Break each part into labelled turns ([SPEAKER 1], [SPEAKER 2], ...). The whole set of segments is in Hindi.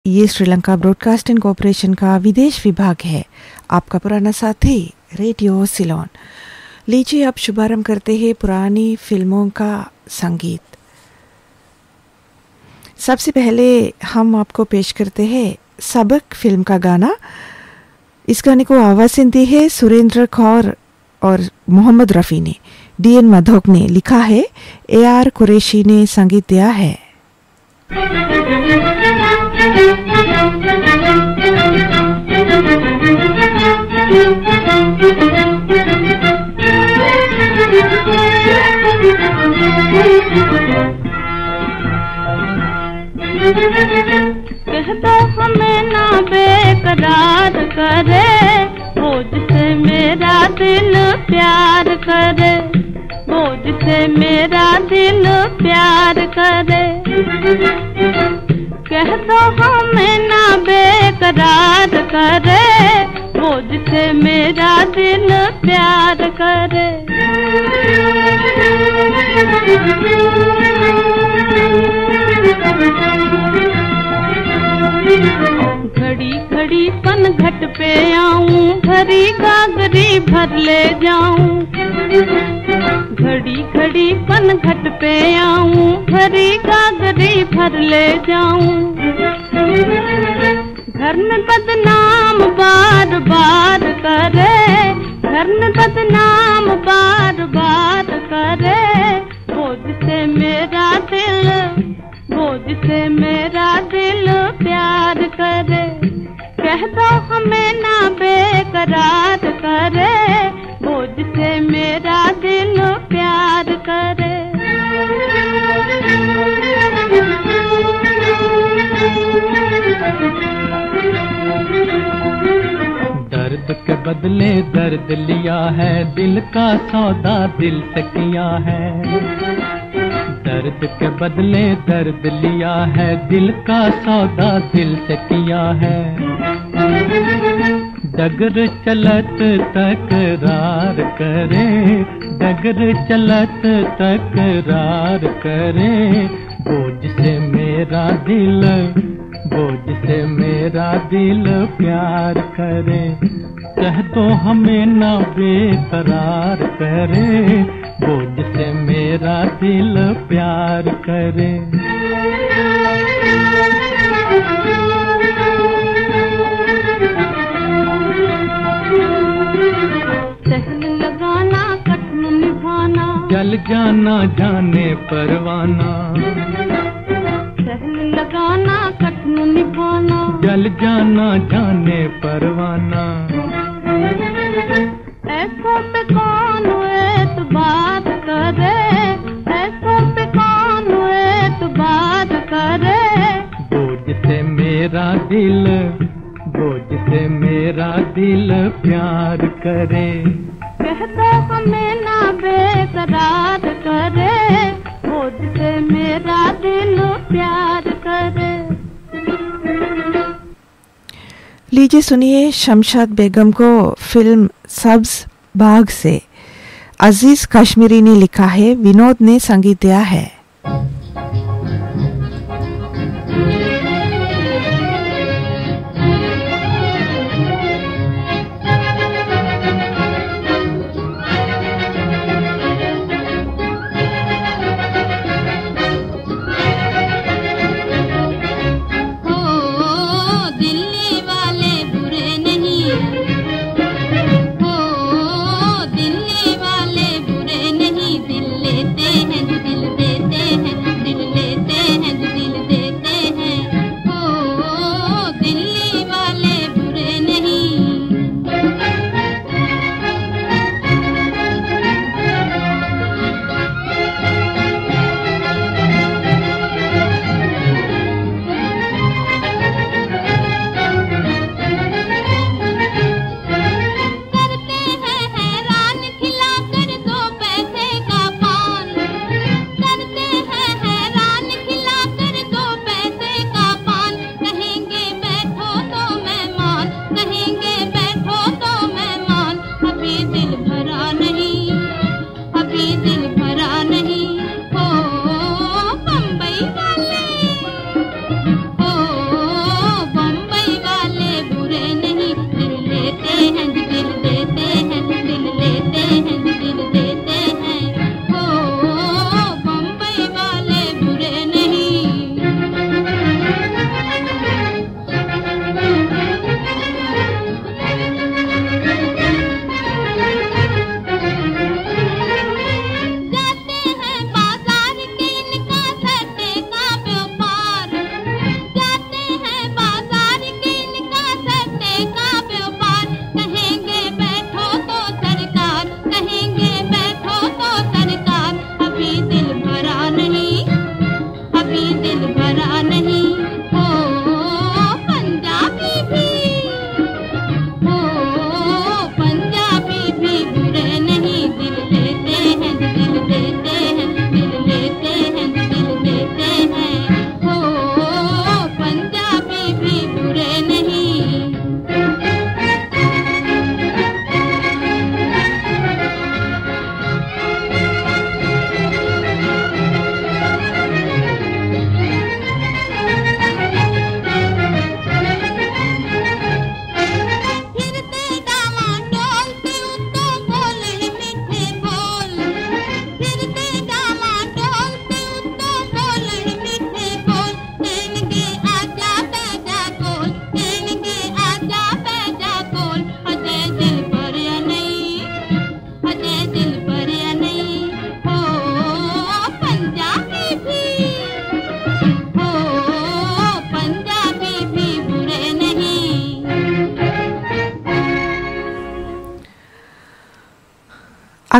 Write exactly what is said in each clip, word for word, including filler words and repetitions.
[SPEAKER 1] ये श्रीलंका ब्रॉडकास्टिंग कॉरपोरेशन का विदेश विभाग है, आपका पुराना साथी रेडियो सिलोन। लीजिए अब शुभारंभ करते हैं पुरानी फिल्मों का संगीत। सबसे पहले हम आपको पेश करते हैं सबक फिल्म का गाना। इस गाने को आवाज़ दी है सुरेंद्र कौर और मोहम्मद रफ़ी ने, डी एन माधोक ने लिखा है, ए आर कुरैशी ने संगीत दिया है।
[SPEAKER 2] कह दो हमें ना बेकरार करे, वो जिसे मेरा दिल प्यार करे, वो जिसे मेरा दिल प्यार करे। कह दो हमें ना बेकरार करे, वो जिसे मेरा दिल प्यार करे। घड़ी घड़ी पन घट पे आऊं, भरी गागरी भर ले जाऊं। घड़ी घड़ी पन घट पे आऊं, भरी गागरी भर ले जाऊं। घर में बदनाम बार बार करे, घर में बदनाम बार बार करे, वो जिसे मेरा दिल, वो जिसे मेरा दिल प्यार करे। कह दो हमें ना बेकरार करे, वो जिसे मेरा दिल प्यार करे।
[SPEAKER 3] दर्द के बदले दर्द लिया है, दिल का सौदा दिल से किया है। दर्द के बदले दर्द लिया है, दिल का सौदा दिल से किया है। डगर चलत तकरार करे, डगर चलत तकरार करे, बोझ से मेरा दिल, बोझ से मेरा दिल प्यार करे। कह दो हमें ना बेकरार करे, बोझ से मेरा दिल प्यार करे।
[SPEAKER 2] सहन लगाना कठिन निभाना,
[SPEAKER 3] जल जाना जाने परवाना।
[SPEAKER 2] सहन लगाना कठिन निभाना,
[SPEAKER 3] जल जाना जाने परवाना।
[SPEAKER 2] ऐसों पे कौन एतबार करे, ऐसों पे कौन एतबार करे।
[SPEAKER 3] बोझ से मेरा दिल, बोझ से मेरा दिल प्यार करे।
[SPEAKER 2] कह दो हमें ना बेकरार करे, बोझ से मेरा दिल प्यार करे।
[SPEAKER 1] लीजिए सुनिए शमशाद बेगम को फिल्म सब्ज बाग से अजीज कश्मीरी ने लिखा है, विनोद ने संगीत दिया है।
[SPEAKER 2] दिल लेते हैं, दिल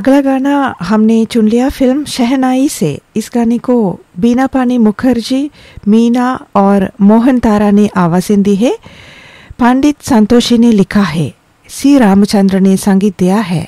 [SPEAKER 1] अगला गाना हमने चुन लिया फिल्म शहनाई से। इस गाने को बीना पानी मुखर्जी, मीना और मोहन तारा ने आवाज़ें दी है। पंडित संतोषी ने लिखा है, सी रामचंद्र ने संगीत दिया है।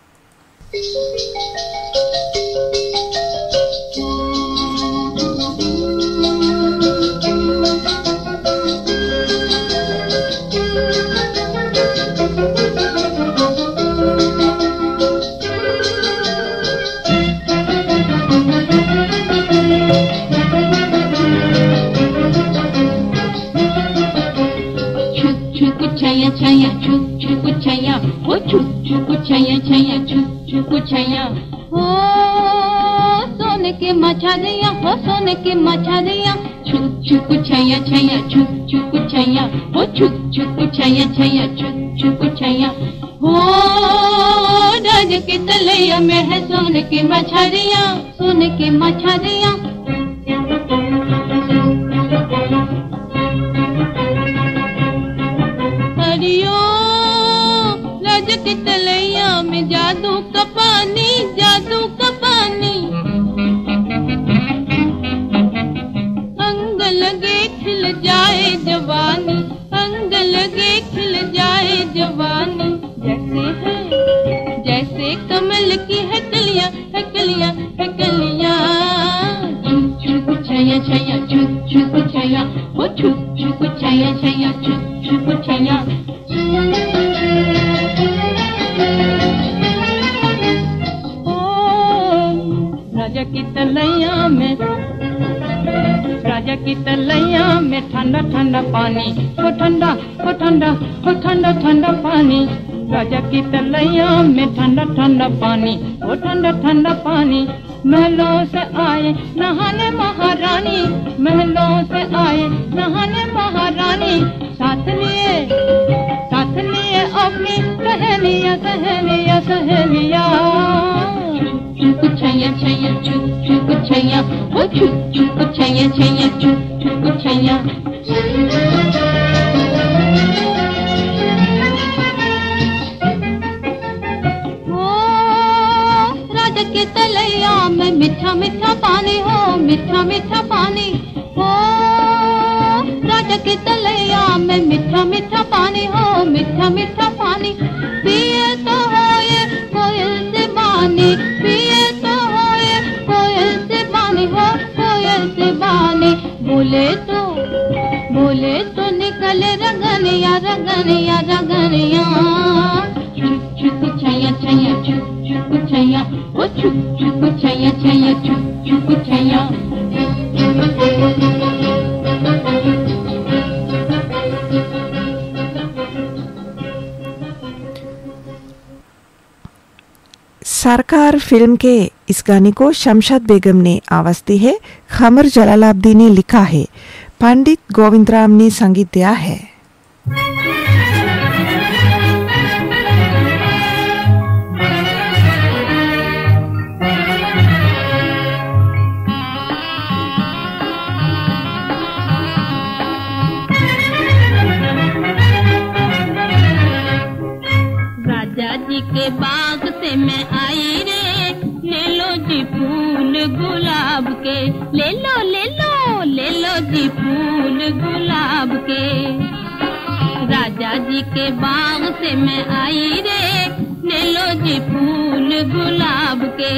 [SPEAKER 2] छया छया छुक छुक छया, ओ छुक छुक छया छया छुक छुक छया, हो सोने के मछलियाँ, हो सोने के मछलियाँ, छुक छुक छया छया छुक छुक छया, ओ छुक छुक छया छया छुक छुक छया, हो राज के तलैया में है सोने की मछलियाँ, सोने की मछलियाँ। राज की तलैया में जादू का पानी, जादू का पानी, अंग लगे खिल जाए जवानी, अंग लगे खिल जाए जवानी, जैसे है जैसे कमल की है कलियां, है कलियां, है कलियां, छुक छुक छया छया छुक छुक छया, ओ छुक छुक छया छया छुक छुक छया। राजा की तलैया में, राजा की तलैया में ठंडा ठंडा पानी, हो ठंडा हो ठंडा हो ठंडा ठंडा पानी, राजा की तलैया में ठंडा ठंडा पानी, हो ठंडा ठंडा पानी, महलों से आए नहाने महारानी, महलों से आए नहाने महारानी, साथ लिए साथ लिए अपनी सहेलियाँ सहेलियाँ सहेलियाँ, छुक छया छया छुक छुक छया, ओ छुक छुक छया छया छुक छुक छया। ओ राजा के तलैया में मीठा मीठा पानी, हो मीठा मीठा पानी, ओ राजा के तलैया में मीठा मीठा पानी, हो मीठा मीठा पानी, पिए तो हो ये कोयल से बानी, पिए तो हो ये कोयल से बानी, हो कोयल से बानी, बोले तो बोले तो निकले रगनिया रगनिया रगनिया, छुक छुक छया छया छुक छुक छया, ओ छुक छुक छया छया छुक छुक छया।
[SPEAKER 1] सरकार फिल्म के इस गाने को शमशाद बेगम ने आवाज दी है। खमर जलालाब्दी ने लिखा है। पंडित गोविंदराम ने संगीत दिया है।
[SPEAKER 2] राजा जी के बाग से मैं आई रे, ले लो जी फूल गुलाब के, ले लो ले लो ले लो जी फूल गुलाब के, राजा जी के बाग से मैं आई रे, ले लो जी फूल गुलाब के,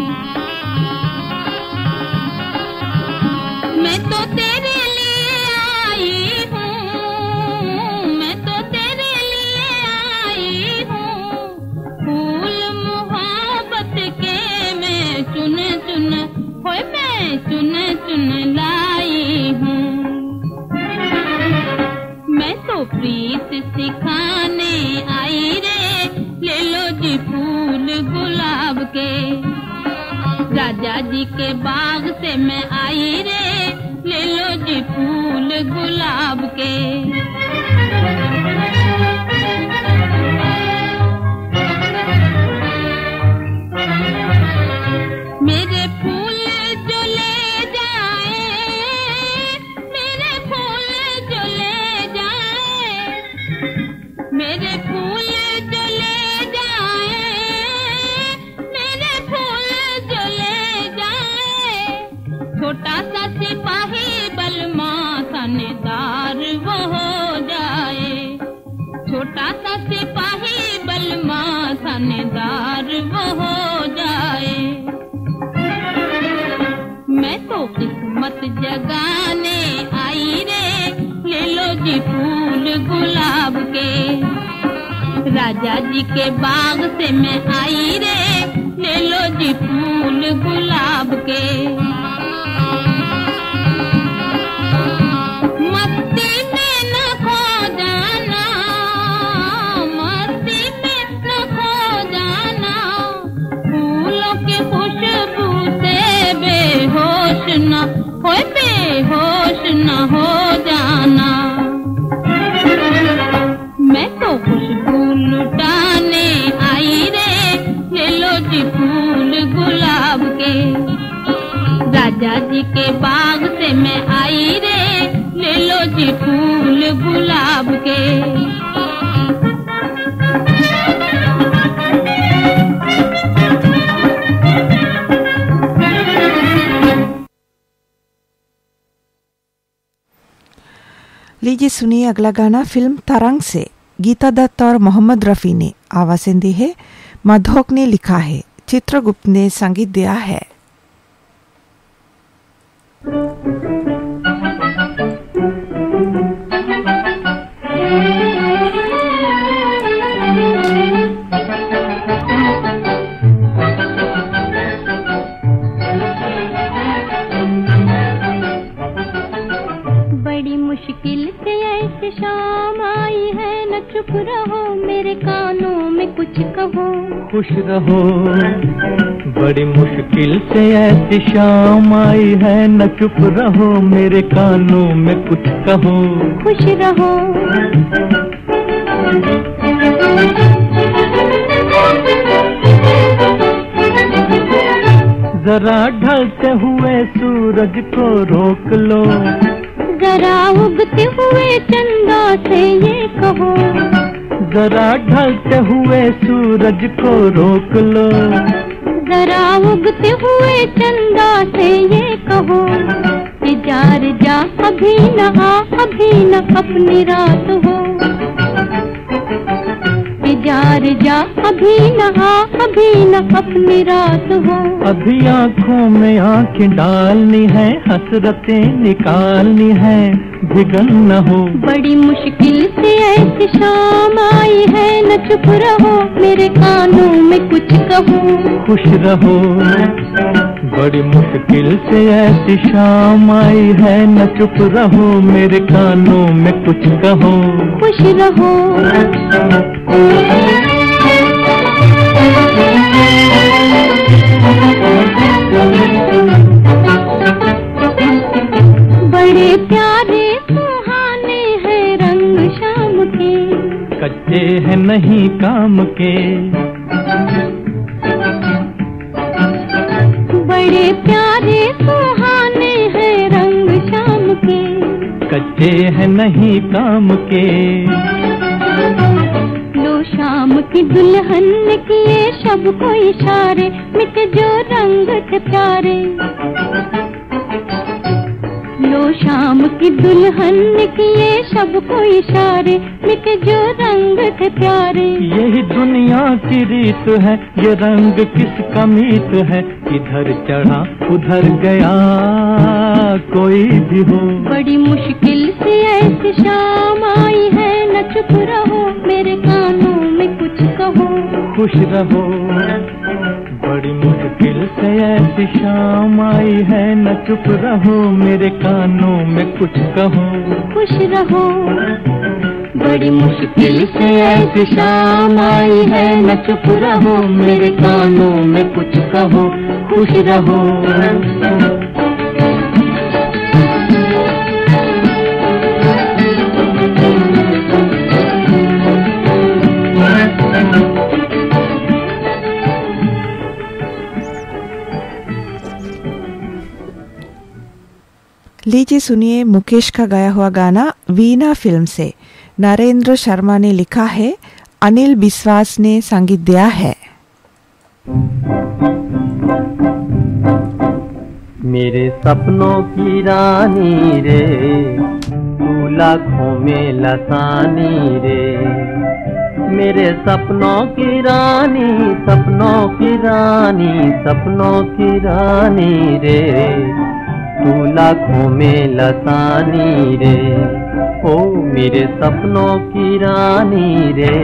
[SPEAKER 2] मैं तो तेरे लिए आई हूँ, मैं तो तेरे लिए आई हूँ, फूल मोहब्बत के मैं चुन चुन, होए मैं चुन चुन लाई हूँ, मैं तो प्रीत सिखाने आई रे, ले लो जी फूल गुलाब के, राजा जी के बाग से मैं आई रे, ले लो जी फूल गुलाब के। मेरे फूल जो ले जाए, मेरे फूल जो ले जाए, मेरे फूल जो ले जाए, छोटा सा सिपाही बलमा थानेदार वो हो जाए। मैं तो किस्मत जगाने आई रे, ले लो जी फूल गुलाब के। राजा जी के बाग से मैं आई रे, ले लो जी फूल गुलाब के। मस्ती में न खो जाना, मस्ती में न खो जाना, फूलों की खुशबू से बेहोश न हो, बेहोश न हो जाना। मैं तो खुशबू लुटाने आई रे, ले लो जी फूल गुलाब के। राजा जी के बाग से मैं आई रे, ले लो जी फूल गुलाब के।
[SPEAKER 1] लीजिए सुनिए अगला गाना फिल्म तरंग से। गीता दत्त और मोहम्मद रफ़ी ने आवाज़ें दी है, मधोक ने लिखा है, चित्रगुप्त ने संगीत दिया है।
[SPEAKER 2] बड़ी मुश्किल से ऐसी शाम आई है, न चुप रहो मेरे कानों में कुछ कहो।
[SPEAKER 3] खुश रहो, बड़ी मुश्किल से ऐसी शाम आई है, न चुप रहो मेरे कानों में कुछ कहो।
[SPEAKER 2] खुश रहो,
[SPEAKER 3] जरा ढलते हुए सूरज को रोक लो,
[SPEAKER 2] जरा उगते हुए चंदा से ये कहो।
[SPEAKER 3] जरा ढलते हुए सूरज को रोक लो,
[SPEAKER 2] जरा उगते हुए चंदा से ये कहो। इजार जा अभी न आ, अभी न अपनी रात हो। इजार जा अभी न आ, अभी न अपनी रात हो।
[SPEAKER 3] अभी आँखों में आँखें डालनी है, हसरतें निकालनी है, भिगन न हो।
[SPEAKER 2] बड़ी मुश्किल से ऐसी शाम आई है, न चुप रहो मेरे कानों में कुछ कहो।
[SPEAKER 3] खुश रहो, बड़ी मुश्किल से ऐसी शाम आई है, न चुप रहो मेरे कानों में कुछ कहो।
[SPEAKER 2] खुश रहो, बड़े प्यारे सुहाने हैं रंग शाम के,
[SPEAKER 3] कच्चे हैं नहीं काम के।
[SPEAKER 2] बड़े प्यारे सुहाने हैं रंग शाम के,
[SPEAKER 3] कच्चे हैं नहीं काम के।
[SPEAKER 2] लो शाम की दुल्हन ने किए शब को इशारे, मिट जो रंग थे प्यारे। लो शाम की दुल्हन ने किए शब को इशारे, मिट जो रंग थे प्यारे।
[SPEAKER 3] यही दुनिया की रीत है, ये रंग किसका मीत है, इधर चढ़ा उधर गया कोई भी हो।
[SPEAKER 2] बड़ी मुश्किल से ऐसी शाम आई है, न चुप रहो मेरे कानों में कुछ कहो।
[SPEAKER 3] खुश रहो, बड़ी मुश्किल से ऐसी शाम आई है, न चुप रहो मेरे कानों में कुछ कहो।
[SPEAKER 2] खुश रहो,
[SPEAKER 3] बड़ी मुश्किल से ऐसी शाम आई है, न चुप रहो मेरे कानों में कुछ कहो। खुश रहो,
[SPEAKER 1] लीजिए सुनिए मुकेश का गाया हुआ गाना वीणा फिल्म से। नरेंद्र शर्मा ने लिखा है, अनिल बिस्वास ने संगीत दिया है।
[SPEAKER 3] मेरे सपनों की रानी रे, तू लाखों में लसानी रे।
[SPEAKER 4] मेरे सपनों की रानी, सपनों की रानी, सपनों की रानी रे, तू लाखों में लसानी रे, ओ मेरे सपनों की रानी रे।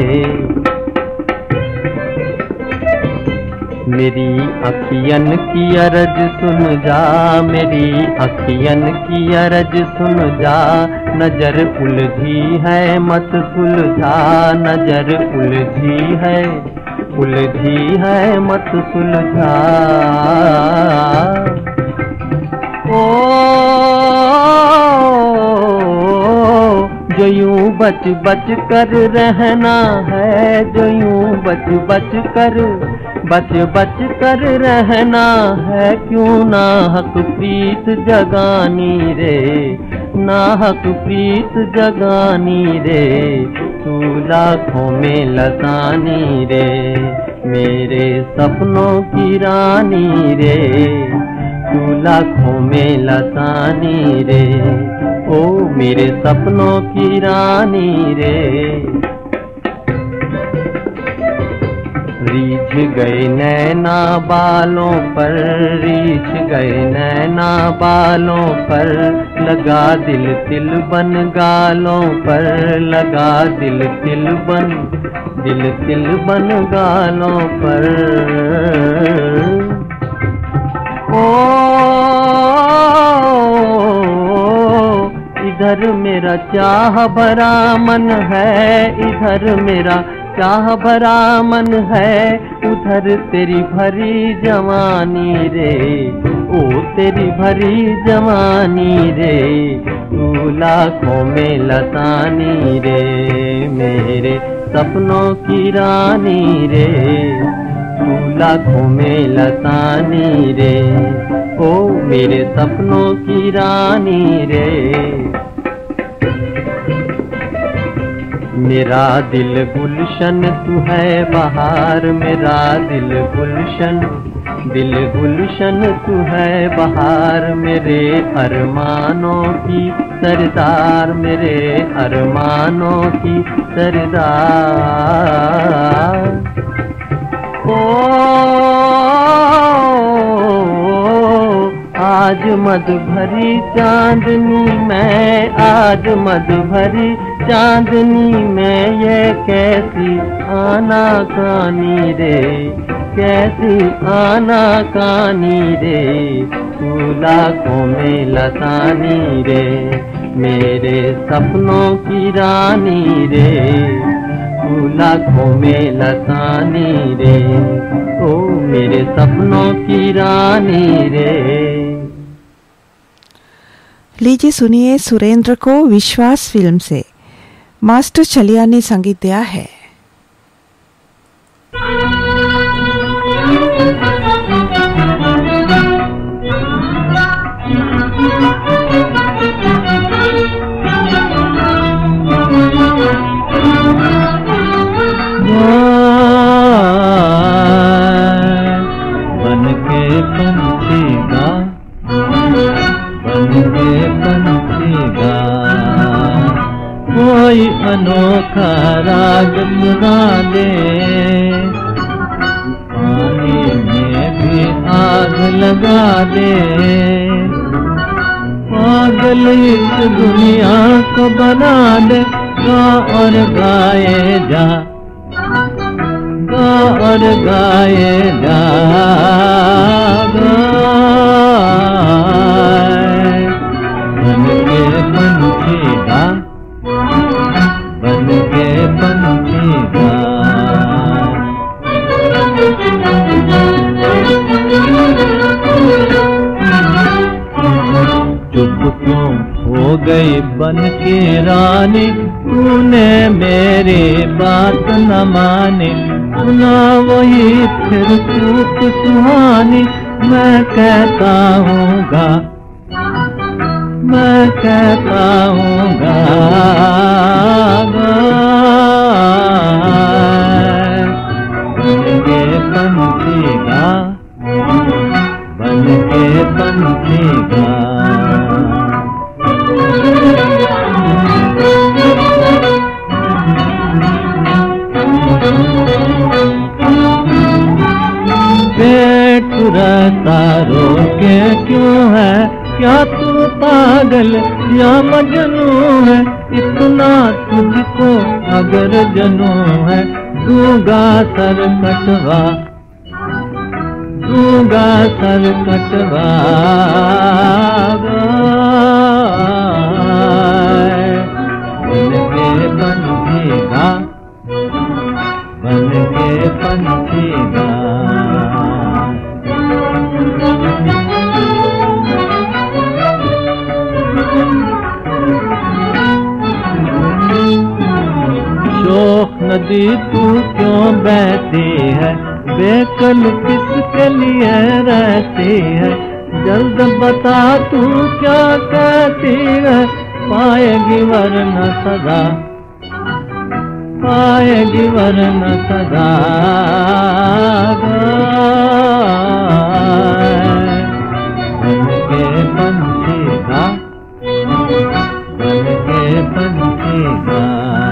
[SPEAKER 4] मेरी अखियन की अरज सुन जा, मेरी अखियन की अरज सुन जा, नजर उलझी है मत सुलझा, नजर उलझी है उलझी है मत सुलझा। ओ जो यूं बच बच कर रहना है, जो यूं बच बच कर बच बच कर रहना है, क्यों ना हक प्रीत जगानी रे, ना हक प्रीत जगानी रे, तू लाखों में लसानी रे, मेरे सपनों की रानी रे, तू लाखों में लसानी रे, ओ मेरे सपनों की रानी रे। रीझ गए नैना बालों पर, रीझ गए नैना बालों पर, लगा दिल तिल बन गालों पर, लगा दिल तिल बन दिल तिल बन गालों पर। ओ इधर मेरा चाह भरा मन है, इधर मेरा चाह भरा मन है, उधर तेरी भरी जवानी रे, ओ तेरी भरी जवानी रे, तू लाखों में लसानी रे, मेरे सपनों की रानी रे, तू लाखों में लसानी रे, ओ मेरे सपनों की रानी रे। मेरा दिल गुलशन तू है बहार, मेरा दिल गुलशन, दिल गुलशन तू है बहार, मेरे अरमानों की सरदार, मेरे अरमानों की सरदार। ओ आज मद भरी चांदनी में, आज मद भरी चांदनी में, ये कैसी आना कानी रे, कैसी आना कानी रे, तू लाखों में लसानी रे, मेरे सपनों की रानी रे, तू लाखों में लसानी रे, ओ मेरे सपनों की रानी रे।
[SPEAKER 1] लीजिए सुनिए सुरेंद्र को विश्वास फिल्म से मास्टर चलिया ने संगीत दिया है।
[SPEAKER 3] बन के पंछी गा, बन के पंछी गा, कोई अनोखा राग सुना दे, पानी में भी आग लगा दे, पागल इस दुनिया को बना दे, गा और गाए जा, गा और गाए जा, बन के पंछी गा, बन के पंछी गा। चुप क्यों हो गई बन के रानी, तूने मेरी बात न मानी, सुना वही फिर चूक सुहानी, मैं कहता हूँ गा, मैं कहता हूँ गा, बन के पंछी गा, बन के पंछी गा।
[SPEAKER 4] पागल या मजनू है, इतना तुझको अगर जनू है, दूंगा सर कटवा, दूंगा सर कटवा, बन के पंछीगा, बन के पंछीगा। शोख नदी तू क्यों बहती है, बेकल किसके लिए रहती है, जल्द बता तू क्या कहती है, पाएगी वरना सदा, पाएगी वरना सदा। बन के पंछीगा, बन के पंछीगा।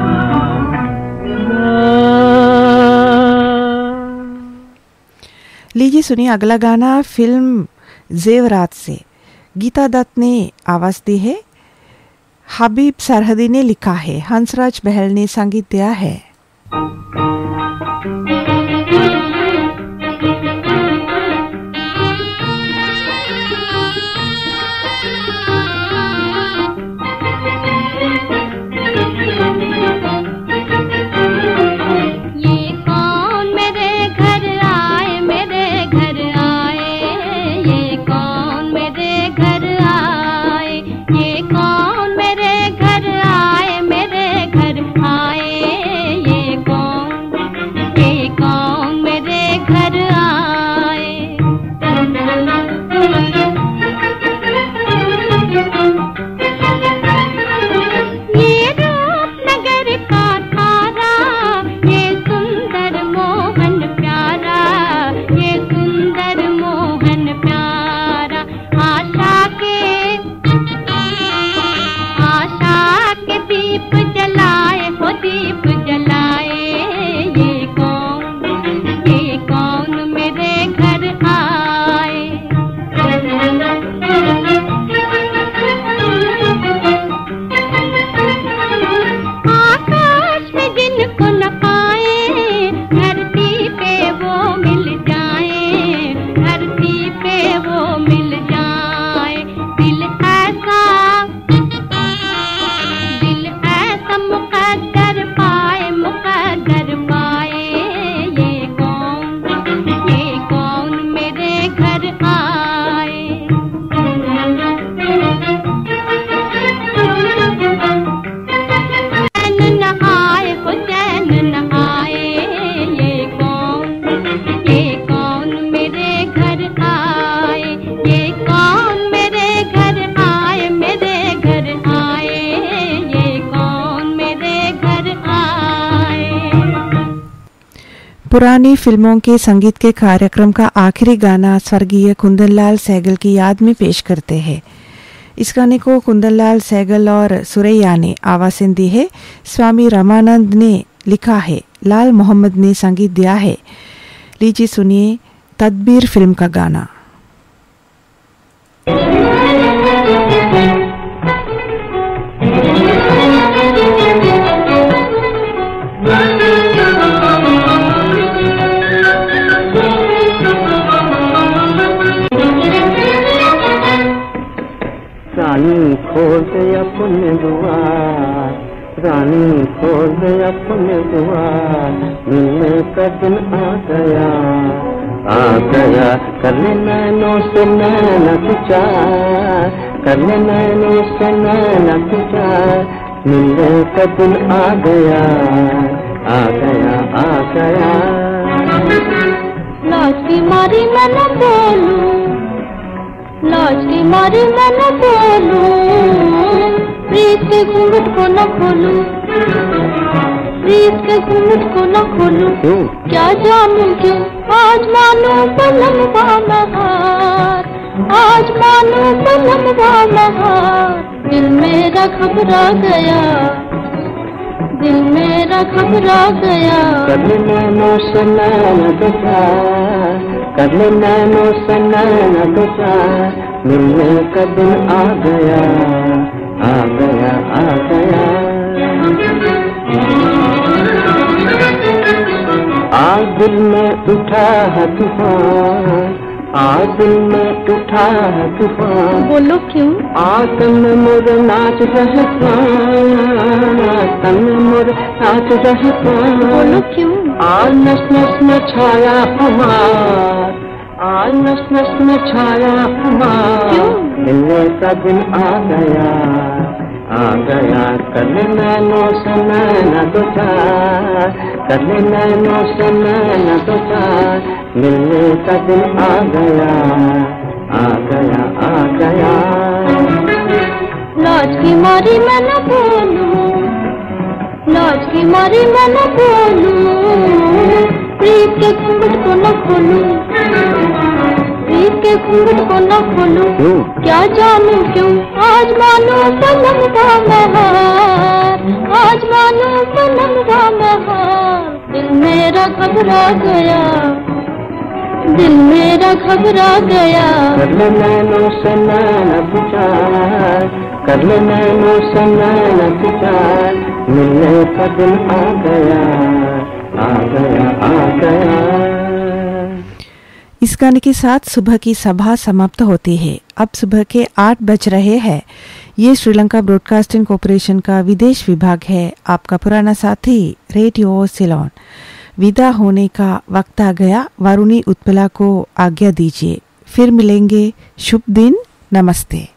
[SPEAKER 1] लीजिए सुनिए अगला गाना फिल्म जेवरात से। गीता दत्त ने आवाज दी है, हबीब सरहदी ने लिखा है, हंसराज बहल ने संगीत दिया है। पुरानी फिल्मों के संगीत के कार्यक्रम का आखिरी गाना स्वर्गीय कुंदनलाल सहगल की याद में पेश करते हैं। इस गाने को कुंदनलाल सहगल और सुरैया ने आवाज़ें दी है, स्वामी रामानंद ने लिखा है, लाल मोहम्मद ने संगीत दिया है। लीजिए सुनिए तदबीर फिल्म का गाना।
[SPEAKER 4] रानी खोल दे अपने द्वार, रानी खोल दे अपने द्वार, मिलने का दिन आ गया, आ गया। कर ले नैनों से नैना विचार, कर ले नैनों से नैना विचार, मिलने का दिन आ गया, आ गया, आ गया।
[SPEAKER 2] लाज की मारी मैं न बोलूं, लाज की मारी मैं न बोलूं, प्रीत के घूंघट को न खोलूं, प्रीत के घूंघट को न खोलूं। क्या जानूं क्यों आज मानूं बलम बानहार, आज मानूं बलम बानहार। दिल मेरा घबरा गया, दिल मेरा घबरा गया।
[SPEAKER 4] कर ले नैनों से नैना विचार, कर ले नैनों से नैना विचार, मिलने का दिन आ गया। आ गया आ गया। आज दिल में उठा है तूफान, आज दिल में उठा है तूफान।
[SPEAKER 2] बोलो क्यों?
[SPEAKER 4] आज तन मोर नाच रहता, तन मोर नाच रहता।
[SPEAKER 2] बोलो क्यों?
[SPEAKER 4] आज नस नस में छाया हमार, आज नस नस में छाया हमार।
[SPEAKER 2] क्यों?
[SPEAKER 4] मिलने का दिन आ गया आ गया। कर ले नैनो से नैना दो चार, कर ले नैनो से नैना दो चार। मिलने का दिन आ गया आ गया आ गया।
[SPEAKER 2] लाज की मारी मैं न बोलूं, लाज की मारी मैं न बोलूं। प्रीत के घूंघट को न खोलूं, प्रीत के घूंघट को न खोलूं। क्या जानू क्यों आज मानो पलंग का महार, आज मानो पलंग का महार। दिल मेरा घबरा गया, दिल मेरा घबरा गया।
[SPEAKER 4] कर ले नैनो से नैना दो चार, कर ले नैनो से नैना दो चार। मिलने का दिन आ गया आ गया आ गया।
[SPEAKER 1] इस गाने के साथ सुबह की सभा समाप्त होती है। अब सुबह के आठ बज रहे हैं। ये श्रीलंका ब्रॉडकास्टिंग कॉरपोरेशन का विदेश विभाग है। आपका पुराना साथी रेडियो सिलोन। विदा होने का वक्त आ गया। वारुणी उत्पला को आज्ञा दीजिए। फिर मिलेंगे। शुभ दिन। नमस्ते।